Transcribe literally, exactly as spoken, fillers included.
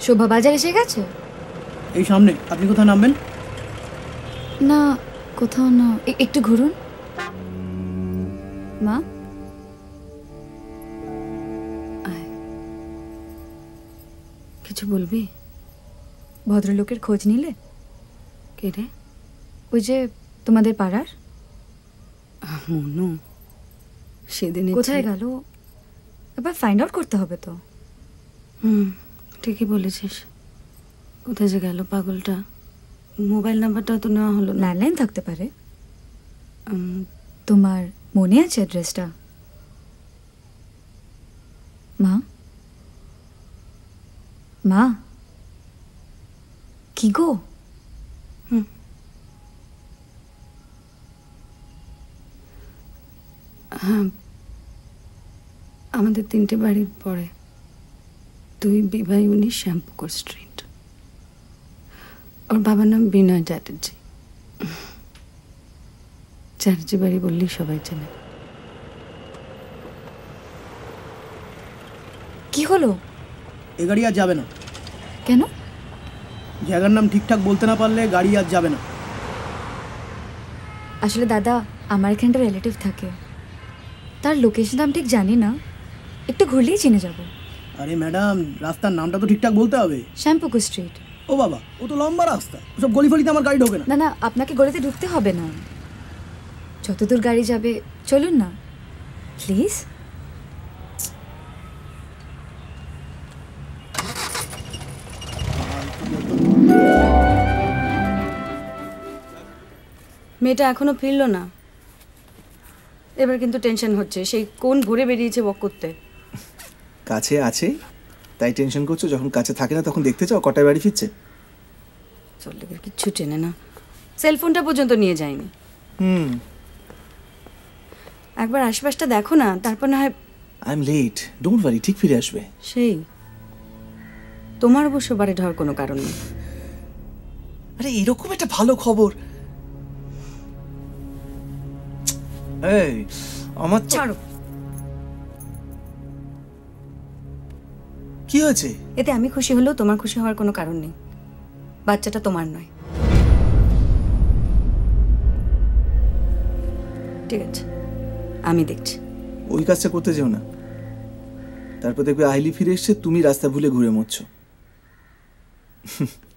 শোভা বাজার এসে গেছে? এই সামনে। আপনি কোথায় নামবেন? না কোথাও না, একটু ঘুরুন। মা কিছু বলবি? ভদ্রলোকের খোঁজ নিলে? কে রে? ওই যে তোমাদের পাড়ার মনু। সেদিন কোথায় গেল? এবার ফাইন্ড আউট করতে হবে তো। হুম, ঠিকই বলেছিস। কোথায় যে গেল পাগলটা? মোবাইল নাম্বারটাও তো নেওয়া হলো না। ল্যান্ডলাইন থাকতে পারে। তোমার মনে আছে অ্যাড্রেসটা? মা মা কি গো? হুম, হ্যাঁ, আমাদের তিনটে বাড়ির পরে দুই বিবাহ উনিশ শ্যামপুকুর স্ট্রিট। ওর বাবার নাম বিনয় চ্যাটার্জি। চ্যাটার্জি বাড়ি বললেই সবাই চেনে। কি হলো? এ গাড়ি আর যাবে না। কেন? জায়গার নাম ঠিকঠাক বলতে না পারলে গাড়ি আর যাবে না। আসলে দাদা, আমার এখানটা রিলেটিভ থাকে, তার লোকেশনটা আমি ঠিক জানি না, একটু ঘুরলেই চিনে যাব। আরে ম্যাডাম, রাস্তার নামটা তো ঠিকঠাক বলতে হবে। শ্যামপুকুর স্ট্রিট। ও বাবা, ও তো লম্বা রাস্তা, ওসব গলি ফলিতে আমার গাড়ি ঢোকে না। না না, আপনাকে গলিতে ঢুকতে হবে না, যতদূর গাড়ি যাবে চলুন না প্লিজ। মেয়েটা এখনো ফিরলো না। এবার কিন্তু টেনশন হচ্ছে, সেই কোন ঘুরে বেরিয়েছে ওয়াক করতে। কাছে আছে তাই টেনশন করছো, যখন কাছে থাকে না তখন দেখতে চাও কটায় বাড়ি ফিরছে। চললে কিচ্ছু চেনে না, সেলফোনটা পর্যন্ত নিয়ে যায়নি। হুম, একবার আশপাশটা দেখো না, তারপর না হয়। I am late, don't worry, ঠিক ফিরে আসবে। সেই তোমার অবশ্য বাড়ি ঢার কোনো কারণ নেই। আরে এরকম একটা ভালো খবর। এই আমার ছাড়ো, কি হয়েছে? এতে আমি খুশি হলেও তোমার খুশি হওয়ার কোনো কারণ নেই। বাচ্চাটা তোমার নয়। ঠিক আছে, আমি দেখছি। ওই কাজটা করতে যেও না, তারপর দেখবে আইলি ফিরে এসছে, তুমি রাস্তা ভুলে ঘুরে মরছো।